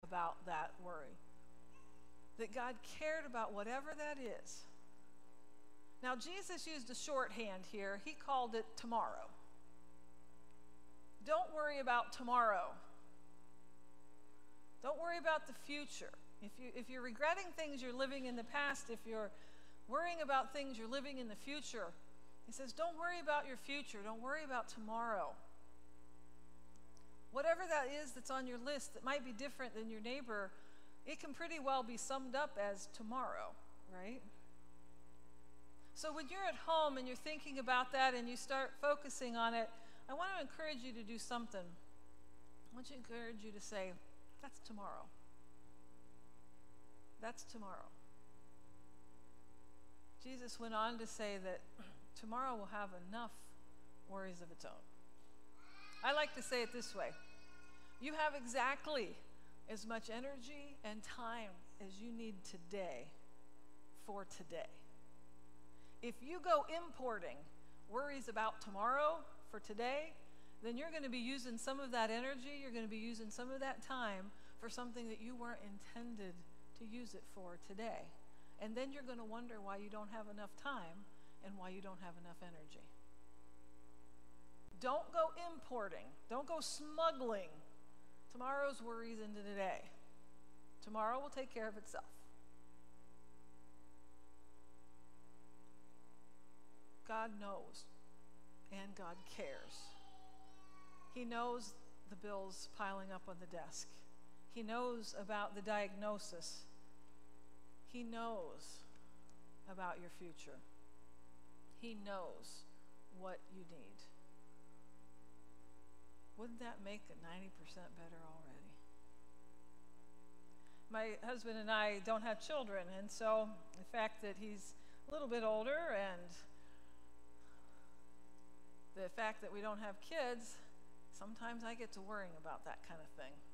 about that worry. That God cared about whatever that is. Now, Jesus used a shorthand here. He called it tomorrow. Don't worry about tomorrow. Don't worry about the future. If you're regretting things you're living in the past, if you're worrying about things you're living in the future, he says, don't worry about your future. Don't worry about tomorrow. Whatever that is that's on your list that might be different than your neighbor, it can pretty well be summed up as tomorrow, right? So when you're at home and you're thinking about that and you start focusing on it, I want to encourage you to do something. I want to encourage you to say, that's tomorrow. That's tomorrow. Jesus went on to say that tomorrow will have enough worries of its own. I like to say it this way. You have exactly as much energy and time as you need today for today. If you go importing worries about tomorrow for today, then you're going to be using some of that energy, you're going to be using some of that time for something that you weren't intended to use it for today. And then you're going to wonder why you don't have enough time and why you don't have enough energy. Don't go importing. Don't go smuggling tomorrow's worries into today. Tomorrow will take care of itself. God knows and God cares. He knows the bills piling up on the desk. He knows about the diagnosis. He knows about your future. He knows what you need. Wouldn't that make it 90% better already? My husband and I don't have children, and so the fact that he's a little bit older and the fact that we don't have kids, sometimes I get to worrying about that kind of thing.